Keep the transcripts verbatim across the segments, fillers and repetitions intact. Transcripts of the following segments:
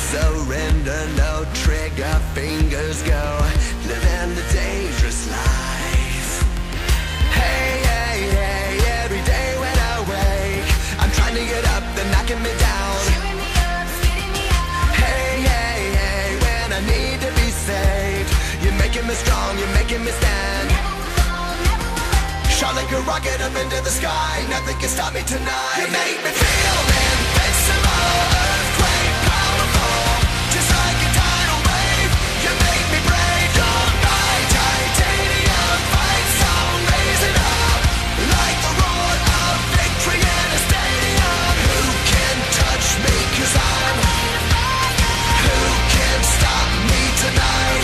surrender, no trigger, fingers go, living the dangerous life. Hey, hey, hey, every day when I wake, I'm trying to get up, they're knocking me down. Cheering me up, spitting me out. Hey, hey, hey, when I need to be saved, you're making me strong, you're making me stand. Never will fall, never will let. Shot like a rocket up into the sky, nothing can stop me tonight. You make me feel invincible, earthquake powerful, just like a tidal wave. You make me brave, don't buy titanium, fight song, raise it up, like the roar of victory in a stadium. Who can touch me, cause I'm, who can stop me tonight?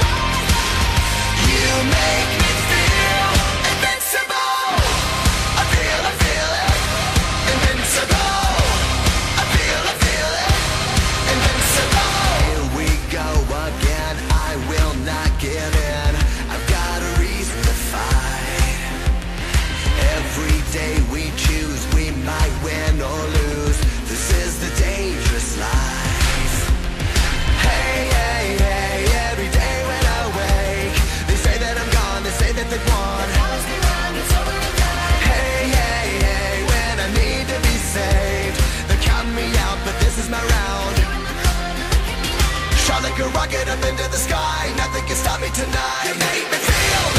You make me feel invincible. I feel, I feel it, invincible. I feel, I feel it, invincible. Here we go again, I will not give in. I've got a reason to fight. Every day we choose, we might win or lose. This is the dangerous life. Hey, hey, hey, every day when I wake, they say that I'm gone, they say that they've won. Promise me wrong, it's over and done. Hey, hey, hey, when I need to be saved, they're counting me out, but this is my round. Feeling the blood, look at me now. Shot like a rocket up into the sky, nothing can stop me tonight. You make me feel